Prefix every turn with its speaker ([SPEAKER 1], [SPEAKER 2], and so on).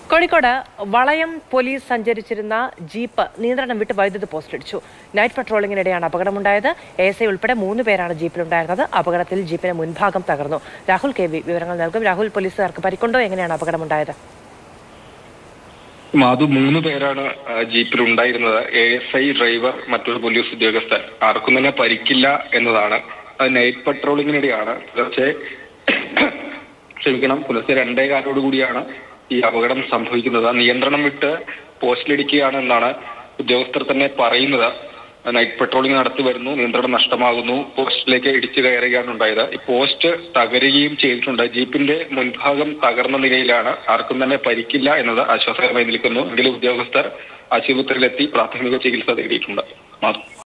[SPEAKER 1] കോഴിക്കോട് വളയം പോലീസ് സഞ്ചരിച്ചിരുന്ന ജീപ്പ് നിയന്ത്രണം വിട്ട് വൈദ്യുത പോസ്റ്റിടിച്ചു. നൈറ്റ് പട്രോളിംഗിനിടെയാണ് അപകടമുണ്ടായത്. ASI ഉൾപ്പെടെ 3 പേരാണ് ജീപ്പിലുണ്ടായിരുന്നത്. അപകടത്തിൽ ജീപ്പിന് മുൻഭാഗം തകർന്നു. രാഹുൽ KV വിവരങ്ങൾ നൽകും. രാഹുൽ, പോലീസുകാർക്ക് പരിക്കുണ്ടോ? എങ്ങനെയാണ് അപകടമുണ്ടായത്?
[SPEAKER 2] മാധു, 3 പേരാണ് ജീപ്പിലുണ്ടായിരുന്നത്. ASI, ഡ്രൈവർ, മറ്റൊരു പോലീസ് ഉദ്യോഗസ്ഥൻ. ആർക്കും തന്നെ പരിക്കില്ല എന്നതാണ്. അത് നൈറ്റ് പട്രോളിംഗിനിടെയാണ് പുലർച്ചെ 2:15 കൂടിയാണ് ഈ അപകടം സംഭവിക്കുന്നത്. നിയന്ത്രണം വിട്ട് പോസ്റ്റിലിടിക്കുകയാണ് എന്നാണ് ഉദ്യോഗസ്ഥർ തന്നെ പറയുന്നത്. നൈറ്റ് പെട്രോളിംഗ് നടത്തി വരുന്നു, നിയന്ത്രണം നഷ്ടമാകുന്നു, പോസ്റ്റിലേക്ക് ഇടിച്ചു കയറുകയാണ് ഉണ്ടായത്. ഈ പോസ്റ്റ് തകരുകയും ചെയ്തിട്ടുണ്ട്. ജീപ്പിന്റെ മുൻഭാഗം തകർന്ന നിലയിലാണ്. ആർക്കും തന്നെ പരിക്കില്ല എന്നത് ആശ്വാസകരമായി നിൽക്കുന്നു. എങ്കിലും ഉദ്യോഗസ്ഥർ ആശുപത്രിയിലെത്തി പ്രാഥമിക ചികിത്സ തേടിയിട്ടുണ്ട്.